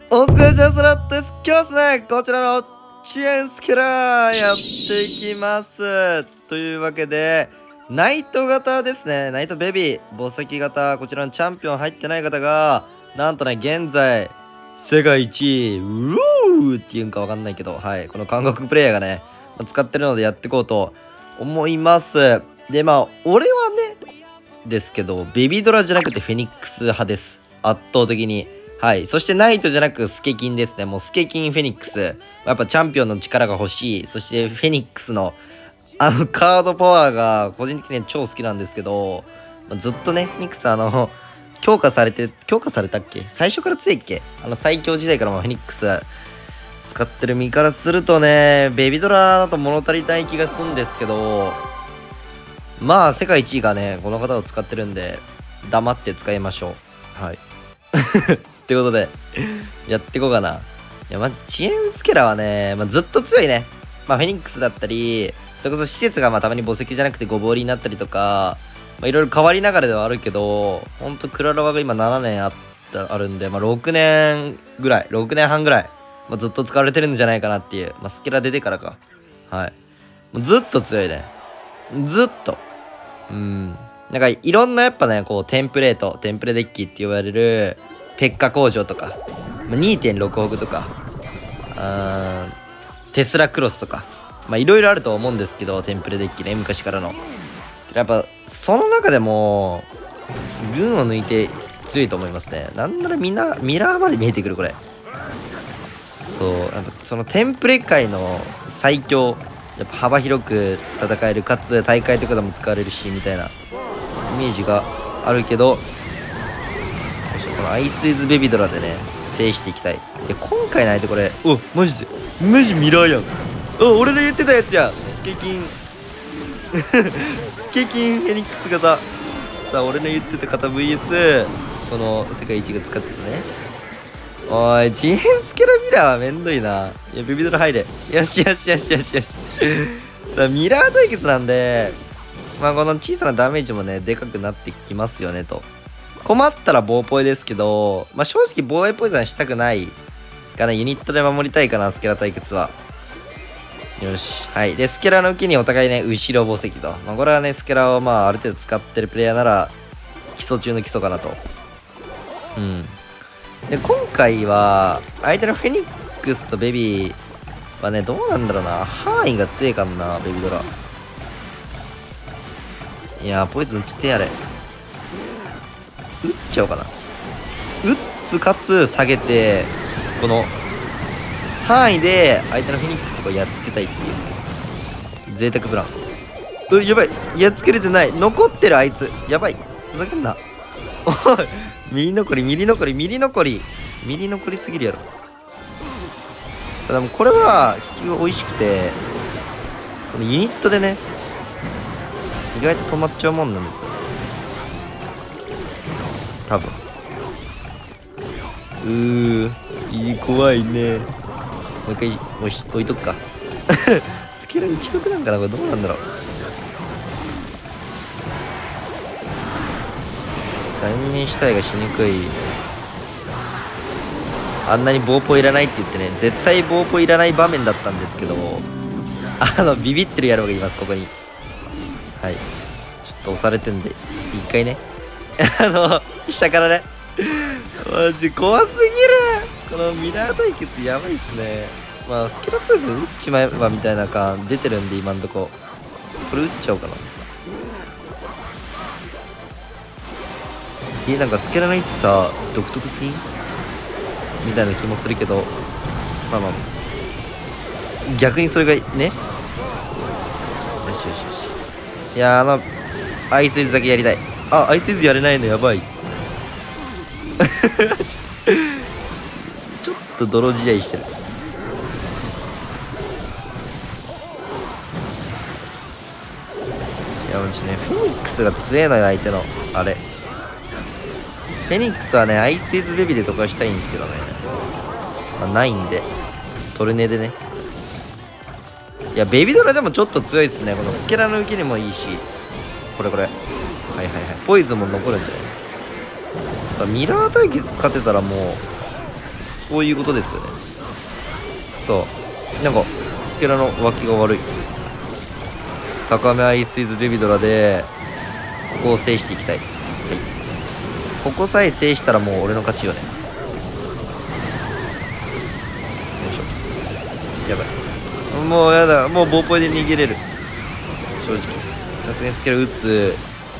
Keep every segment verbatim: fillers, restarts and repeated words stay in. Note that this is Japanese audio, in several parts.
お疲れ様です。今日ですね、こちらの遅延スキラーやっていきます。というわけで、ナイト型ですね。ナイトベビー、墓石型、こちらのチャンピオン入ってない方が、なんとね、現在、世界一位、うろーっていうんかわかんないけど、はい、この韓国プレイヤーがね、使ってるのでやっていこうと思います。で、まあ、俺はね、ですけど、ベビドラじゃなくてフェニックス派です。圧倒的に。はい。そしてナイトじゃなくスケキンですね。もうスケキンフェニックス。やっぱチャンピオンの力が欲しい。そしてフェニックスのあのカードパワーが個人的に超好きなんですけど、まあ、ずっとね、フェニックスあの、強化されて、強化されたっけ最初から強いっけあの最強時代からもフェニックス使ってる身からするとね、ベビドラだと物足りない気がするんですけど、まあ世界一位がね、この方を使ってるんで、黙って使いましょう。はい。ってことで、やっていこうかな。いや、まず、遅延スケラはね、まあ、ずっと強いね。まあ、フェニックスだったり、それこそ施設がまあたまに墓石じゃなくてごぼうりになったりとか、まあ、いろいろ変わりながらではあるけど、ほんとクラロワが今ななねんあった、あるんで、まあ、ろくねんぐらい、ろくねんはんぐらい、まあ、ずっと使われてるんじゃないかなっていう。まあ、スケラ出てからか。はい。もうずっと強いね。ずっと。うん。なんかいろんなやっぱね、こうテンプレート、テンプレデッキって言われるペッカ工場とか、にてんろく 億とか、あテスラクロスとか、まあいろいろあると思うんですけど、テンプレデッキね、昔からの。やっぱその中でも、群を抜いて強いと思いますね。なんならみんな、ミラーまで見えてくる、これ。そう、やっぱそのテンプレ界の最強、やっぱ幅広く戦える、かつ大会とかでも使われるし、みたいな。イメージがあるけど、このアイスイズベビドラでね制していきたい。で今回ないとこれ、おマジでマジミラーやん。お俺の言ってたやつや。スケキンスケキンフェニックス型。さあ俺の言ってた方 ブイエス この世界一が使ってたね。おい遅延スケラミラーはめんどいな。いやベビドラ入れ。よしよしよしよしよしさあミラー対決なんで、まあこの小さなダメージもねでかくなってきますよねと。困ったら棒ポイですけど、まあ正直防衛ポイズンしたくないかな。ユニットで守りたいかな、スケラ対決は。よし。はい。で、スケラの受けにお互いね、後ろ墓石と。まあこれはね、スケラをまあある程度使ってるプレイヤーなら、基礎中の基礎かなと。うん。で、今回は、相手のフェニックスとベビーはね、どうなんだろうな。範囲が強いかんな、ベビドラ。いやー、ポイズンつってやれ。打っちゃおうかな。打つかつ下げて、この範囲で相手のフェニックスとかやっつけたいっていう贅沢プラン。うやばい、やっつけれてない。残ってるあいつやばい、ふざけんな。おいミリ残りミリ残りミリ残りミリ残りすぎるやろ。さあでもこれは引きが美味しくて、このユニットでね意外と止まっちゃうもんなんですよ多分。うーいい怖いね。もう一回もう置いとくかスケラ一得なんかな、これどうなんだろう。三人死体がしにくい。あんなにボーポいらないって言ってね、絶対ボーポいらない場面だったんですけど、あのビビってる野郎がいますここに。はい、ちょっと押されてんで一回ねあの下からねマジ怖すぎる。このミラー対決やばいっすね。まあスケラとりあえず打っちまえばみたいな感出てるんで今んとここれ打っちゃおうかな。えなんかスケラの位置さ独特すぎんみたいな気もするけど、まあまあ逆にそれがね。よしよしよし。いやーあのアイスイズだけやりたい。あアイスイズやれないのやばいちょっと泥試合してる。いやマジねフェニックスが強えのよ相手のあれ。フェニックスはねアイスイズベビーでとかしたいんですけどね、まあ、ないんでトルネでね。いやベビドラでもちょっと強いっすね。このスケラの受けにもいいし、これこれはいはいはいポイズンも残るんで、さあミラー対決勝てたらもうそういうことですよね。そうなんかスケラの脇が悪い。高めアイスイズベビドラでここを制していきたい。はい、ここさえ制したらもう俺の勝ちよね。よいしょ。やばい、もうやだ、もうボーポイで逃げれる。正直さすがにスケラ打つ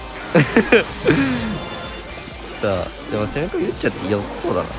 さあでも攻め込み打っちゃって良さそうだ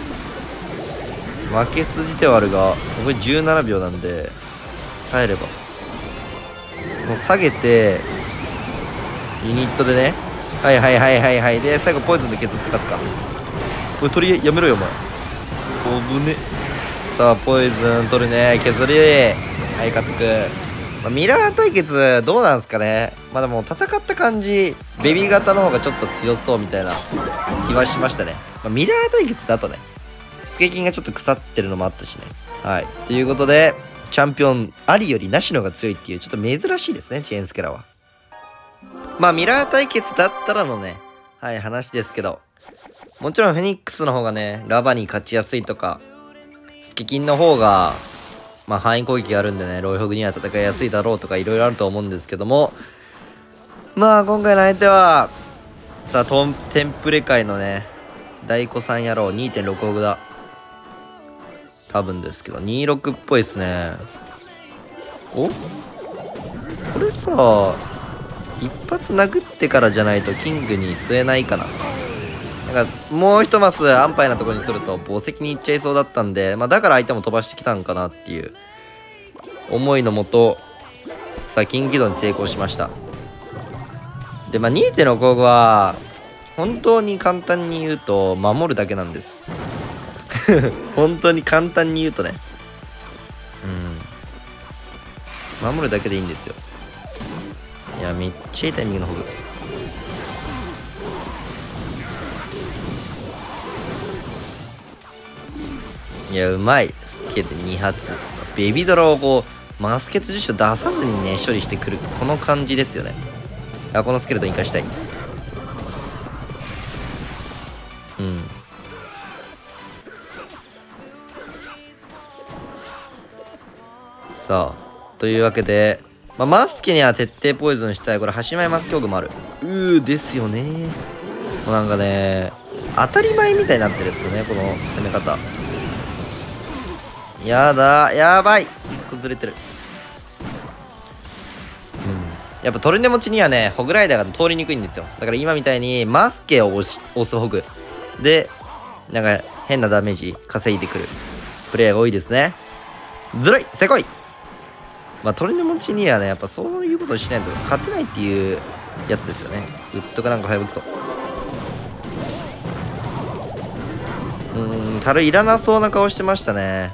な。負け筋ではあるがこれじゅうななびょうなんで耐えればもう下げてユニットでね、はいはいはいはいはいで最後ポイズンで削って勝つか。これ取りやめろよお前。おぶね。さあポイズン取るね、削り、はい勝ってく。まあ、ミラー対決どうなんすかね。まあでも戦った感じベビー型の方がちょっと強そうみたいな気はしましたね。まあ、ミラー対決だとねスケキンがちょっと腐ってるのもあったしね。はいということでチャンピオンありよりなしのが強いっていうちょっと珍しいですねチェーンスケラは。まあミラー対決だったらのねはい話ですけど、もちろんフェニックスの方がねラバに勝ちやすいとかスケキンの方がまあ範囲攻撃があるんでねロイホグには戦いやすいだろうとかいろいろあると思うんですけども、まあ今回の相手はさあトンテンプレ界のね大子さん野郎 にてんろく ホグだ多分ですけどにじゅうろくっぽいですね。おこれさ一発殴ってからじゃないとキングに据えないかな。なんかもう一マス安牌なところにすると宝石に行っちゃいそうだったんで、まあ、だから相手も飛ばしてきたんかなっていう思いのもとさあキング起動に成功しました。でまあ にてんろく ホグは本当に簡単に言うと守るだけなんです本当に簡単に言うとねうん守るだけでいいんですよ。いやめっちゃいいタイミングのホグ。いやうまいスケでに発ベビドラをこうマスケット実証出さずにね処理してくるこの感じですよね。あこのスケルトン生かしたい。うんさあというわけで、まあ、マスケには徹底ポイズンしたい。これ端前マスケオグもあるうーですよね。もうなんかね当たり前みたいになってるっすねこの攻め方。やだやばい崩れてる。うんやっぱトルネ持ちにはねホグライダーが通りにくいんですよ。だから今みたいにマスケを押し押すホグでなんか変なダメージ稼いでくるプレイが多いですね。ずるいせこい。まあトルネ持ちにはねやっぱそういうことをしないと勝てないっていうやつですよね。ウッドかなんか早くそうーんタルいらなそうな顔してましたね。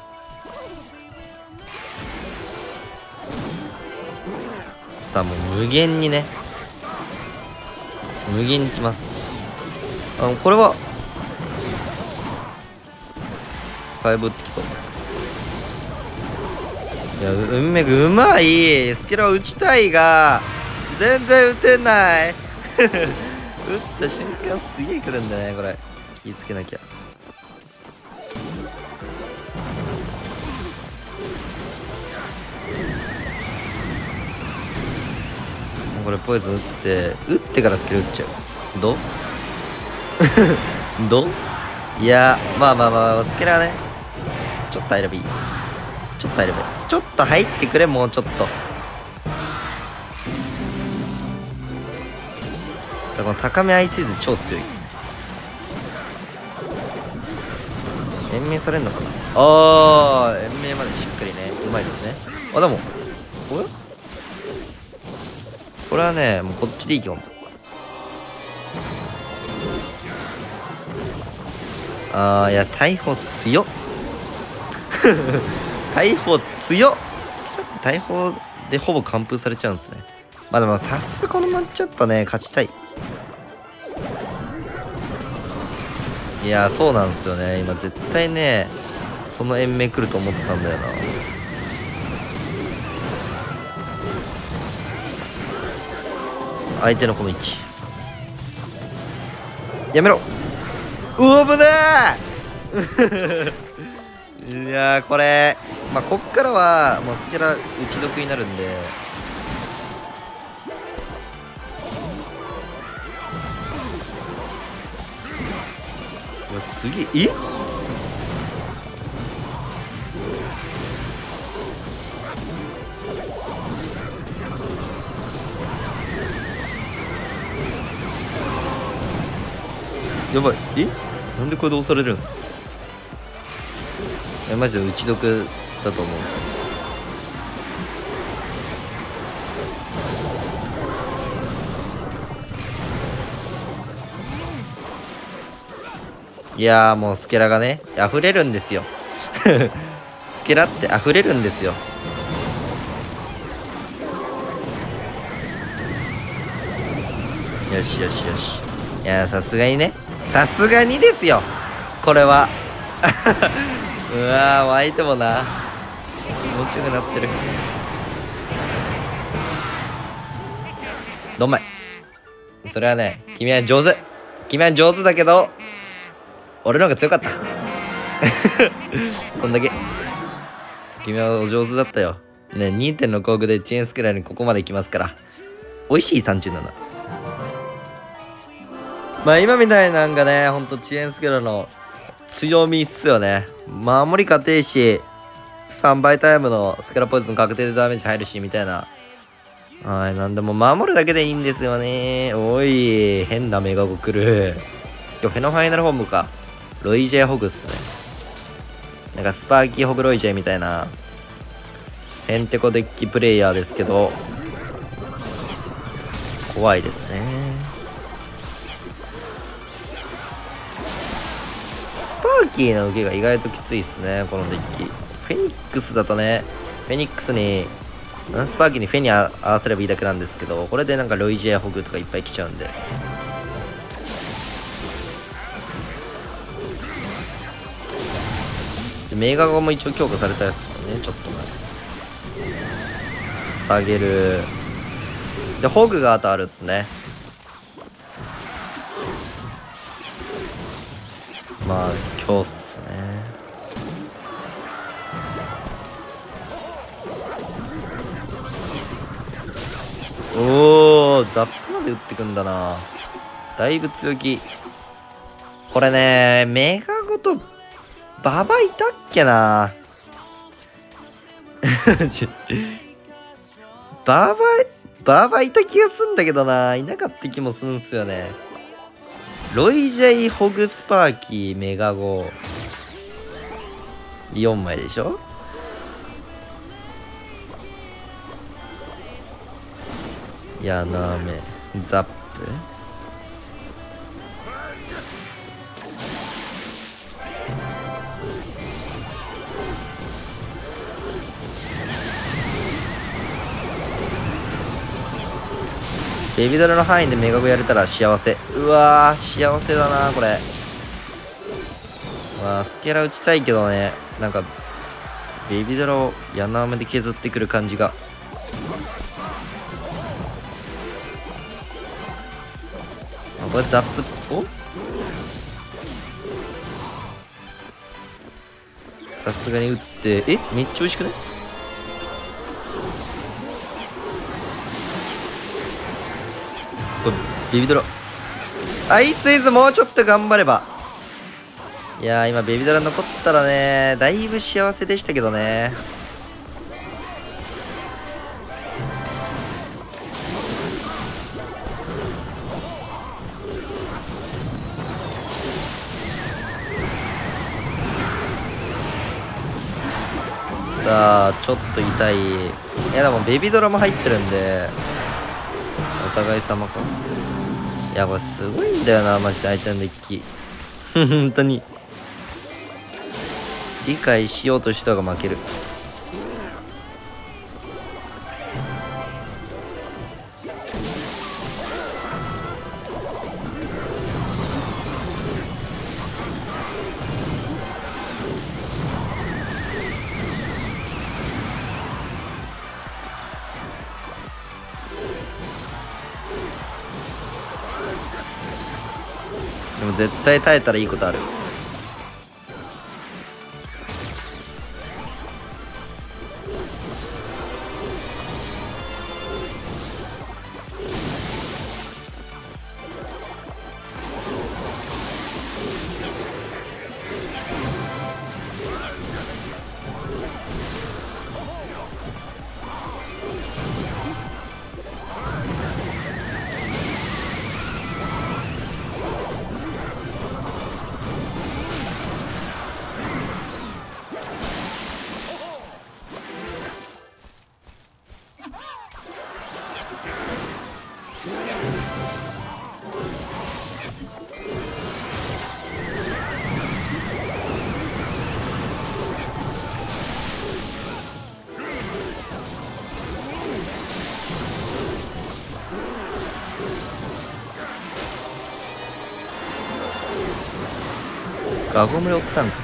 さあもう無限にね無限にきます。あのこれはファイブ打ってきそう。いや運命うまいスケラを打ちたいが全然打てない打った瞬間すげえ来るんだねこれ。気ぃつけなきゃ。これポイズン打って打ってからスキル打っちゃう。どどいやまあまあまあスケラねちょっと入ればいい。ちょっと入ればいい。ちょっと入ってくれもうちょっと。さあこの高めアイスイズ超強いですね。延命されんのかな。あー延命までしっかりねうまいですね。あでもおやこれはねもうこっちでいい基本。あーいや大砲強っ大砲強っ。大砲でほぼ完封されちゃうんですね。まあでもさすがこのマッチアップはね勝ちたい。いやそうなんですよね今絶対ねその延命来ると思ったんだよな。相手のこの位置やめろ。うわ危ねえいやーこれまあこっからはもうスケラ打ち得になるんで、うわすげえ、えやばい、えなんでこれで押されるん？えマジで打ち得だと思う。いやーもうスケラがね溢れるんですよスケラって溢れるんですよ。よしよしよし、いやさすがにね、さすがにですよこれはうわー湧いてもな気持ちよくなってる。どんまい、それはね君は上手、君は上手だけど俺の方が強かったそんだけ。君はお上手だったよね。 にてんろく 億で遅延スケラにここまで来ますから美味しいさんじゅうなな。まあ今みたいなんがねほんと遅延スケラの強みっすよね。守り勝ていしさんばいタイムのスケラポイズン確定でダメージ入るしみたいな。はい、なんでも守るだけでいいんですよね。おい変なメガゴ来る。今日フェノファイナルホームかロイジェホグっすね。なんかスパーキーホグロイジェみたいなヘンテコデッキプレイヤーですけど怖いですね。スパーキーの受けが意外ときついっすねこのデッキ。フェニックスだとねフェニックスにスパーキーにフェに合わせればいいだけなんですけど、これでなんかロイジェホグとかいっぱい来ちゃうんで。メガゴも一応強化されたやつもんね。ちょっと前下げるでホグがあとあるっすね。まあ今日っすね。おおザップまで打ってくんだな。だいぶ強気これね。メガゴとババいたっけなババババいた気がすんだけどな。いなかった気もするんすよね。ロイジェイホグスパーキーメガゴよんまいでしょ。やなめザップベビドラの範囲でメガゴやれたら幸せ。うわー幸せだなこれ。まあスケラ打ちたいけどね、なんかベビドラを矢の雨で削ってくる感じが。あこれザップおさすがに打ってえめっちゃ美味しくね。これベビドラアイスイズもうちょっと頑張れば。いやー今ベビドラ残ったらねだいぶ幸せでしたけどね。さあちょっと痛い。いやでもベビドラも入ってるんでお互い様か。いやこれすごいんだよなマジで相手のデッキ本当に理解しようとした方が負ける。でも絶対耐えたらいいことある。 ガゴムレおったんか。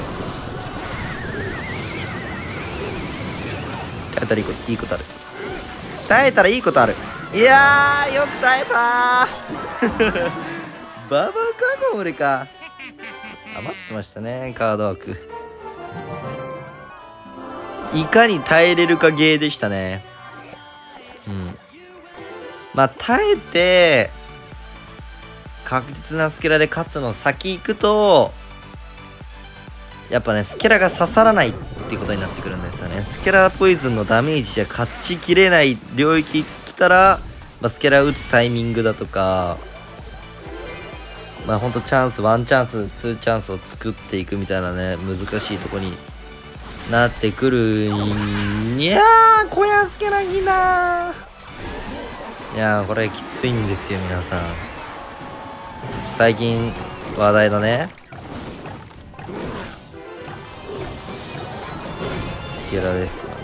耐えたらいいこと、いいことある。耐えたらいいことある。いやー、よく耐えたーババガゴムレか。余ってましたね、カード枠。いかに耐えれるかゲーでしたね。うん。まあ、耐えて、確実なスケラで勝つの先行くと、やっぱね、スケラが刺さらないっていうことになってくるんですよね。スケラポイズンのダメージじゃ勝ちきれない領域来たら、まあ、スケラ打つタイミングだとか、まあほんとチャンス、ワンチャンス、ツーチャンスを作っていくみたいなね、難しいとこになってくるん。いやー、小安スケラギなー。いやー、これきついんですよ、皆さん。最近話題のね、スケラですよね。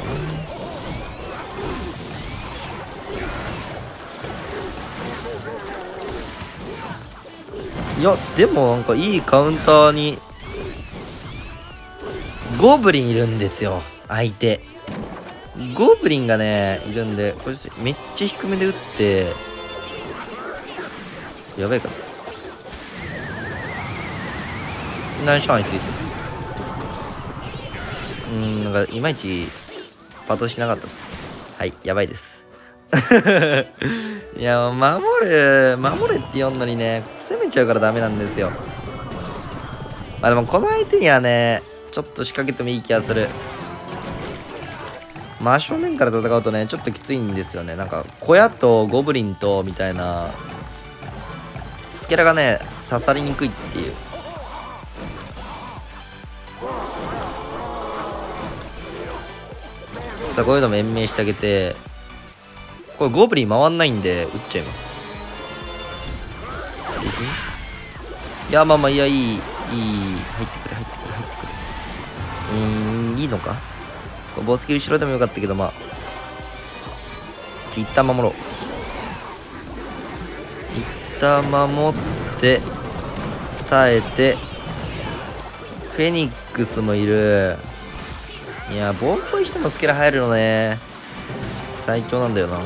いや、でもなんかいいカウンターに、ゴブリンいるんですよ、相手。ゴブリンがね、いるんで、これめっちゃ低めで打って、やばいかな。ナイスシャンスです。うーん、なんかいまいちパッとしなかったです。はい、やばいです。いや、守る、守れって言うのにね、攻めちゃうからダメなんですよ。まあでもこの相手にはね、ちょっと仕掛けてもいい気がする。真正面から戦うとね、ちょっときついんですよね。なんか、小屋とゴブリンとみたいな、スケラがね、刺さりにくいっていう。さあ、こういうのも延命してあげて、これゴブリン回んないんで、撃っちゃいます。いや、まあまあ、いや、いい、いい、入ってくる、入ってくる、入ってくる。うーん、いいのか。ボスキ後ろでもよかったけど、まあ、一旦守ろう。一旦守って、耐えて、フェニックスもいる。いや、ボーンポイしてもスケラ入るのね。最強なんだよな。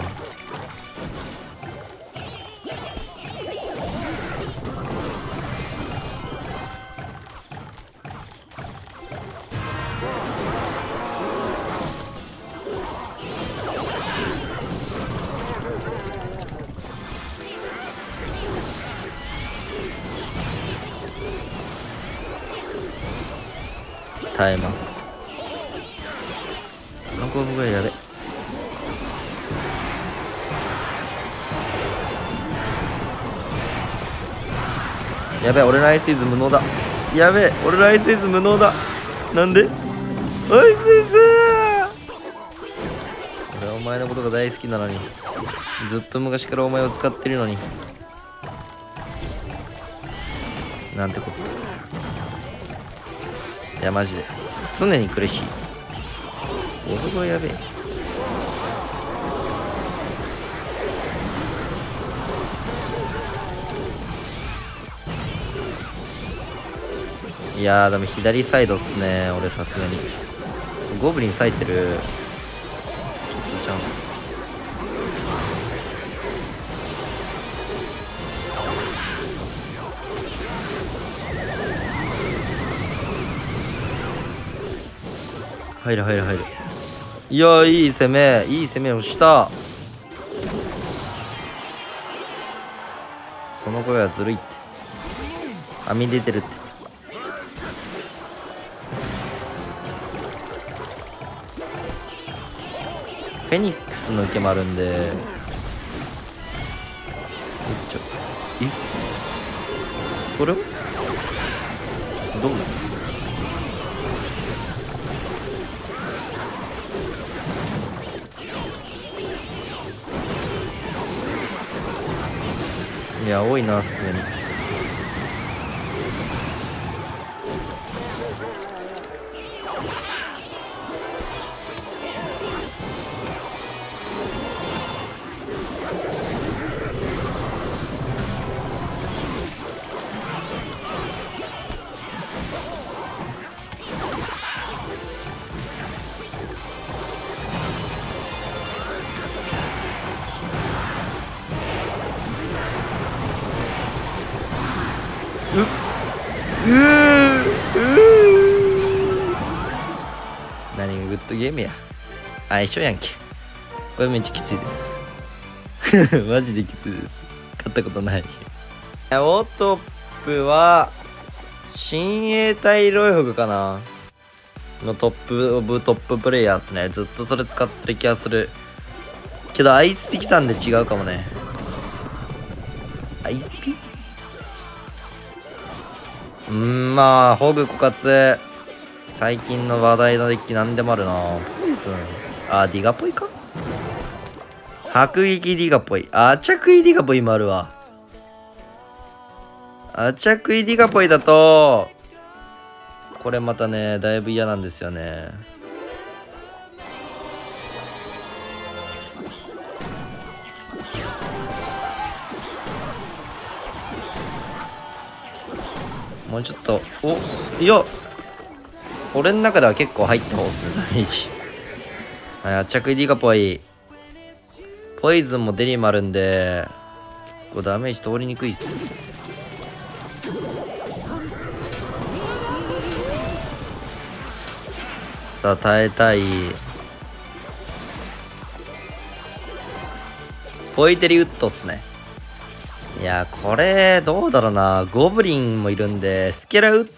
耐えます。このコブぐらいやべ。やべえ、俺のアイスイズ無能だ。やべえ、俺のアイスイズ無能だ。なんでアイスイズ俺はお前のことが大好きなのに、ずっと昔からお前を使ってるのに、なんてこと。いやマジで常に苦しい。俺がやべえ。いやーでも左サイドっすね。俺さすがにゴブリン割いてる。ちょっとチャンス。入る入る入る。いやーいい攻め、いい攻めをした。その声はずるいって。網出てるって。フェニックスの受けもあるんで、えちょえそれどうなの。いや多いなさすがに。 グッドゲームや。あ、一緒やんけ。これめっちゃきついです。マジできついです。買ったことない。オートップは、親衛隊ロイホグかなのトップオブトッププレイヤーっすね。ずっとそれ使ってる気がする。けどアイスピ来たんで違うかもね。アイスピうーん、まあ、ホグ枯渇。最近の話題のデッキなんでもあるな。ポイズン。あ、ディガポイか迫撃ディガポイ。あ、着衣ディガポイもあるわ。あ、着衣ディガポイだと、これまたね、だいぶ嫌なんですよね。もうちょっと、お、いや、俺の中では結構入った方っすね、ダメージ。はい、圧着ディガポイ。ポイズンもデリもあるんで、結構ダメージ通りにくいっす。さあ、耐えたい。ポイテリウッドっすね。いや、これ、どうだろうな。ゴブリンもいるんで、スケラ打って、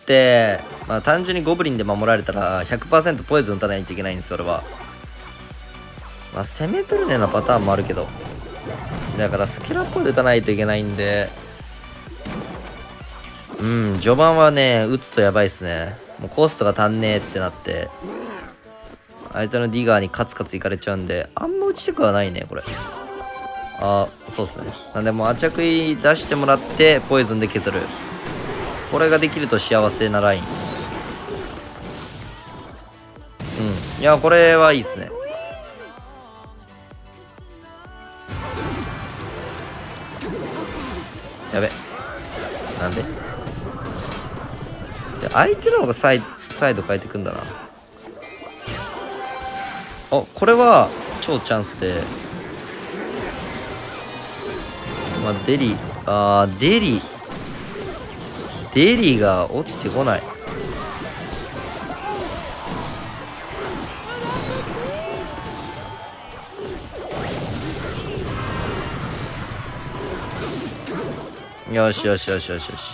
まあ単純にゴブリンで守られたら ひゃくパーセント ポイズン打たないといけないんです、それは。まあ攻め取るようなパターンもあるけど。だからスケラっぽい打たないといけないんで、うん、序盤はね、打つとやばいっすね。もうコストが足んねえってなって、相手のディガーにカツカツいかれちゃうんで、あんま打ちたくはないね、これ。ああ、そうっすね。なんでもう圧着出してもらって、ポイズンで削る。これができると幸せなライン。うん。いや、これはいいっすね。やべ。なんでで相手の方がサイサイド変えてくんだな。あ、これは超チャンスで。まあ、デリ、あー、デリ、デリが落ちてこない。よしよしよしよしよし。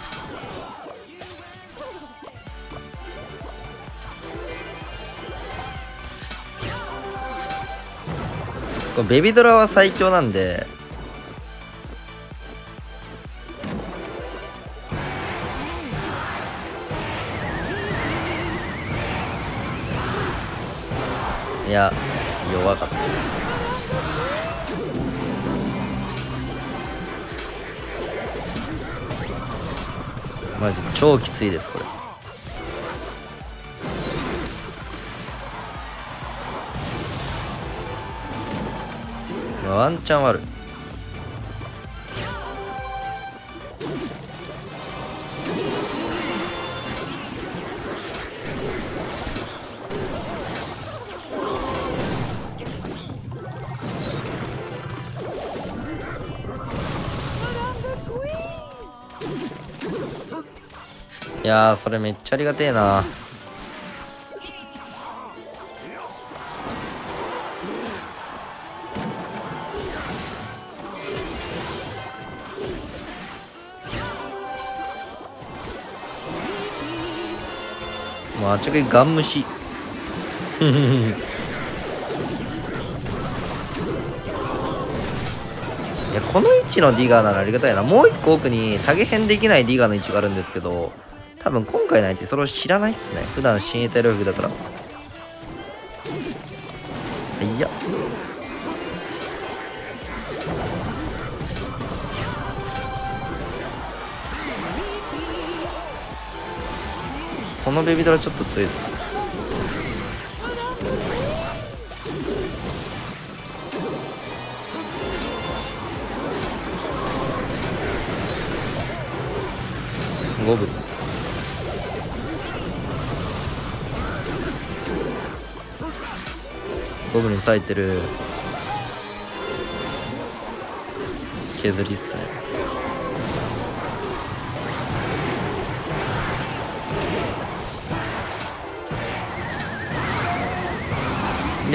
これベビドラは最強なんで、いや、弱かった。マジ超きついですこれ。ワンチャンはある。いやー、それめっちゃありがてえな。もうあっちがガン虫。いや、この位置のディガーならありがたいな。もう一個奥にタゲ変できないディガーの位置があるんですけど、多分今回の相手それを知らないっすね。普段親衛隊ロイフだから。いや、このベビドラちょっと強いぞ。五分。五分に咲いてる。削りっすね。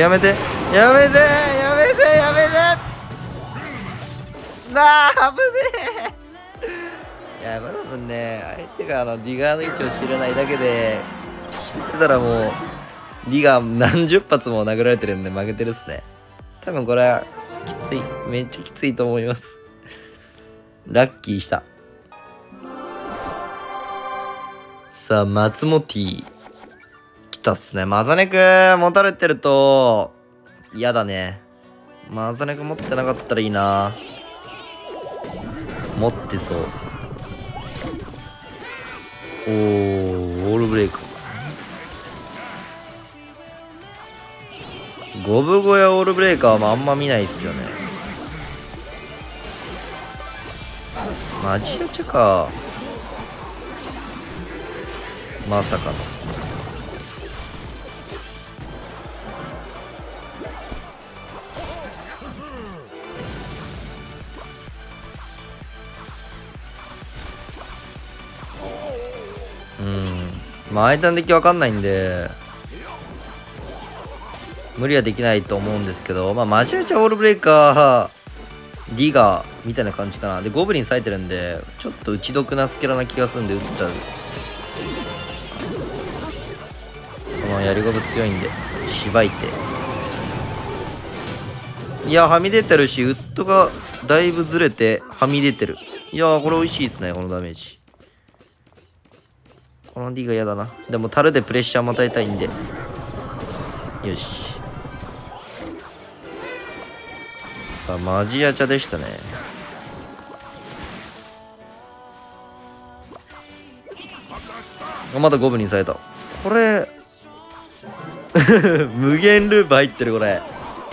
やめてやめてやめてやめてなあ、危ねえ。いや、まだ多分ね、相手があのディガーの位置を知らないだけで、知ってたらもうディガー何十発も殴られてるんで負けてるっすね。多分これはきつい、めっちゃきついと思います。ラッキーした。さあ、松本来たっすね。マザネク持たれてると嫌だね。マザネク持ってなかったらいいな。持ってそう。おー、ウォールブレイク。ゴブゴやウォールブレイカーもあんま見ないっすよね。マジアチャか。まさかの。うん。まあ相手の敵わかんないんで無理はできないと思うんですけど、まあマジアチャウォールブレイカーディガーみたいな感じかな。でゴブリン咲いてるんでちょっと打ち得なスキラな気がするんで打っちゃう。このやりゴブ強いんでしばいて、いやはみ出てるしウッドがだいぶずれてはみ出てる。いやーこれ美味しいですね。このダメージ、この D が嫌だな。でも樽でプレッシャーも与えたいんで、よし。さあマジアチャでしたね。まだゴブにされた。これ無限ループ入ってるこれ。え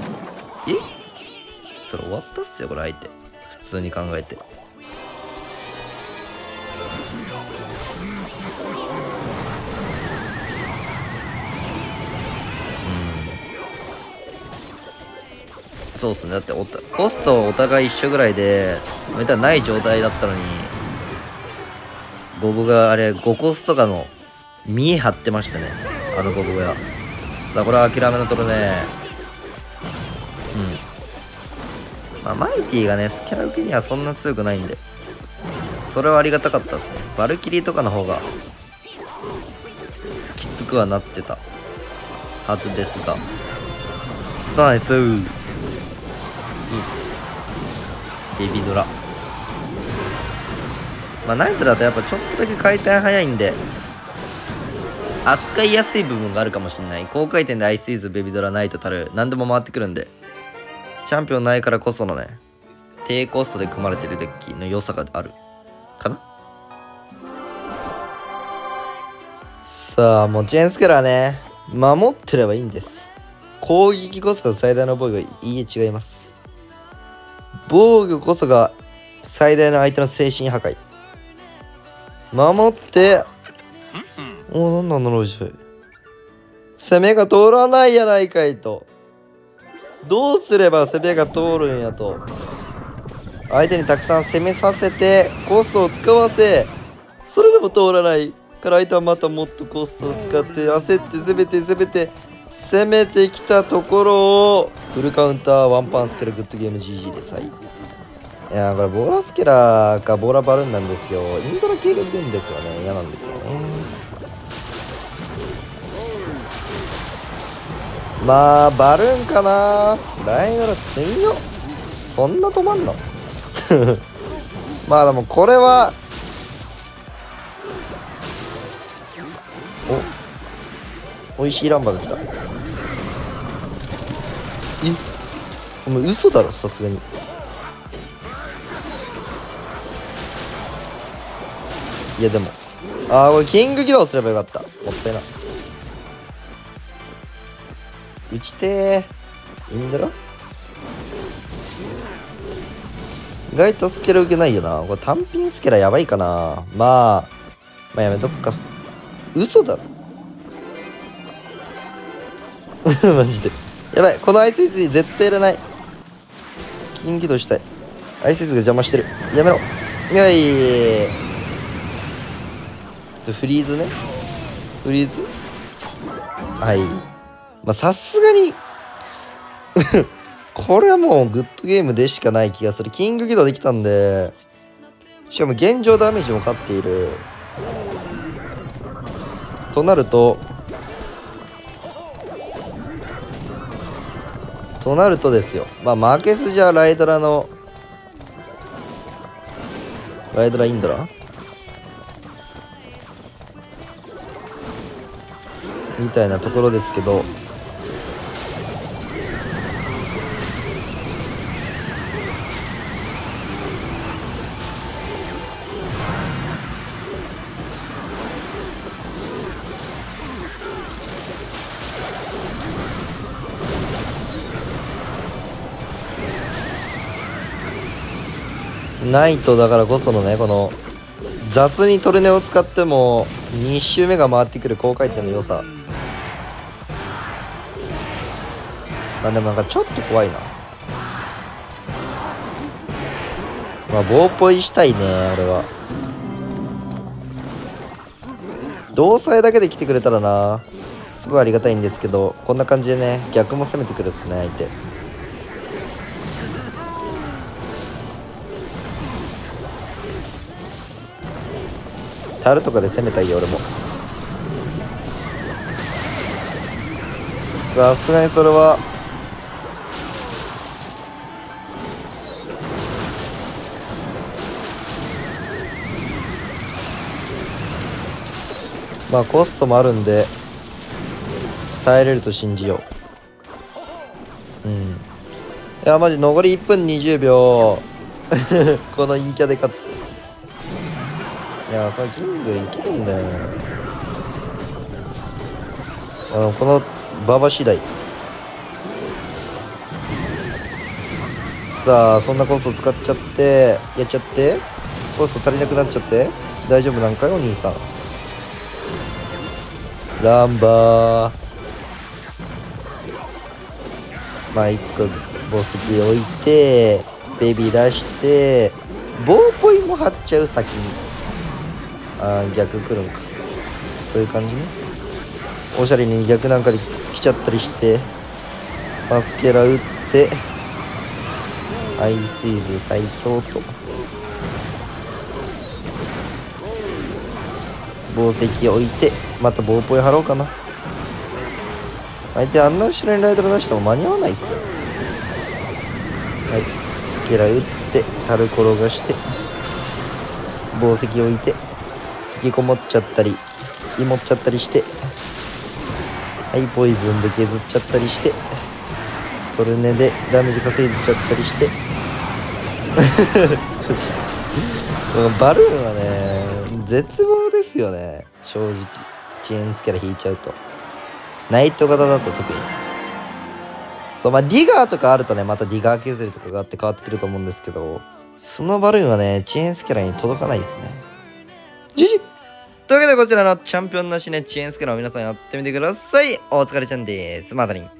それ終わったっすよこれ相手。普通に考えて。そうっすね。だっておたコストお互い一緒ぐらいでメタない状態だったのに、ゴブがあれごコスとかの見え張ってましたね、あのゴブが。さあこれは諦めのところね。うんまあマイティがねスキャラ受けにはそんな強くないんでそれはありがたかったですね。バルキリーとかの方がきつくはなってたはずですが、ナイスベビドラ。まあナイトだとやっぱちょっとだけ回転早いんで扱いやすい部分があるかもしれない。高回転でアイスイズベビドラナイトたる何でも回ってくるんで、チャンピオンないからこそのね低コストで組まれてるデッキの良さがあるかな。さあもうチェーンスケラーね守ってればいいんです。攻撃こそが最大の防御。いいえ違います。防御こそが最大の相手の精神破壊。守っておなんなんだろう。攻めが通らないやないかいと。どうすれば攻めが通るんやと。相手にたくさん攻めさせてコストを使わせ、それでも通らないから相手はまたもっとコストを使って焦って攻めて攻めて攻めてきたところをフルカウンターワンパンスケラグッドゲーム ジージー でさい。いやーこれボーラスケラーかボーラバルーンなんですよ。インドラ系がいるんですよね。嫌なんですよね。まあバルーンかな。ライナラツインよ。そんな止まんのまあでもこれはお美味しいランバーが来た。えお前嘘だろさすがに。いやでもああこれキング起動すればよかった。もったいな。打ちてー。いいんだろ。意外とスケラ受けないよな。これ単品スケラやばいかな。まあまあやめとくか。嘘だろマジでやばい。このアイスイズ絶対いらない。キング起動したい。アイスイズが邪魔してる。やめろ。よいフリーズね。フリーズはい。まあさすがにこれはもうグッドゲームでしかない気がする。キング起動できたんで、しかも現状ダメージも勝っているとなるととなるとですよ、まあ負け筋はライドラのライドラインドラみたいなところですけど、ナイトだからこそのね、この雑にトルネを使ってもに周目が回ってくる高回転の良さ。まあでもなんかちょっと怖いな。まあ棒ポイしたいね、俺は。同彩だけで来てくれたらな、すごいありがたいんですけど、こんな感じでね、逆も攻めてくるっすね、相手。タルとかで攻めたいよ、俺も。さすがにそれはまあコストもあるんで耐えれると信じよう。うん。いやマジ残りいっぷんにじゅうびょうこの陰キャで勝つ。いやそのキングいけるんだよね。あのこの馬場次第。さあそんなコスト使っちゃってやっちゃってコスト足りなくなっちゃって大丈夫なんかよお兄さん。ランバーまあいっこボスキ置いてベビー出して棒ポイも張っちゃう先に。あー逆来るんか。そういう感じね。おしゃれに逆なんかで来ちゃったりしてマスケラ打ってアイスイズ最強と宝石置いてまた棒ポイ貼ろうかな。相手あんな後ろにライドル出しても間に合わないっすよ。はいスケラ打って樽転がして宝石置いて引きこもっちゃったりいもっちゃったりしてはいポイズンで削っちゃったりしてトルネでダメージ稼いでちゃったりしてバルーンはね絶望ですよね正直。チェーンスキャラ引いちゃうとナイト型だと特にそうまあディガーとかあるとねまたディガー削りとかがあって変わってくると思うんですけど、そのバルーンはねチェーンスキャラに届かないですね。ジジというわけでこちらのチャンピオンなしねチェーンスキャラを皆さんやってみてください。お疲れちゃんです。またね。